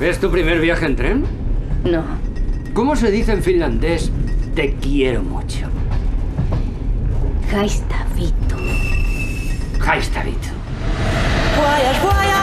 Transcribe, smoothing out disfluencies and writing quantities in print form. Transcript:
¿Es tu primer viaje en tren? No. ¿Cómo se dice en finlandés? Te quiero mucho. Haista Vitu. Haista Vitu. Voyage, voyage.